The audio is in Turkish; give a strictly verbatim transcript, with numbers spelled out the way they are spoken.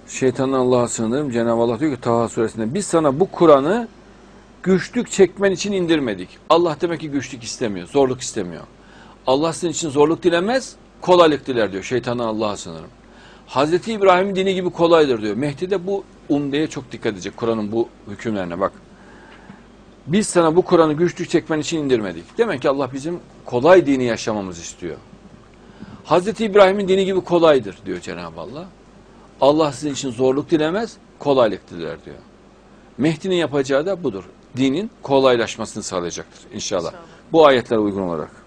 Şeytandan Allah'a sığınırım. Cenab-ı Allah diyor ki Taha suresinde biz sana bu Kur'an'ı güçlük çekmen için indirmedik. Allah demek ki güçlük istemiyor, zorluk istemiyor. Allah sizin için zorluk dilemez, kolaylık diler diyor. Şeytandan Allah'a sığınırım. Hazreti İbrahim'in dini gibi kolaydır diyor. Mehdi de bu umdeye çok dikkat edecek. Kur'an'ın bu hükümlerine bak. Biz sana bu Kur'an'ı güçlük çekmen için indirmedik. Demek ki Allah bizim kolay dini yaşamamızı istiyor. Hazreti İbrahim'in dini gibi kolaydır diyor Cenab-ı Allah. Allah sizin için zorluk dilemez, kolaylık diler diyor. Mehdi'nin yapacağı da budur. Dinin kolaylaşmasını sağlayacaktır inşallah. İnşallah. Bu ayetlere uygun olarak.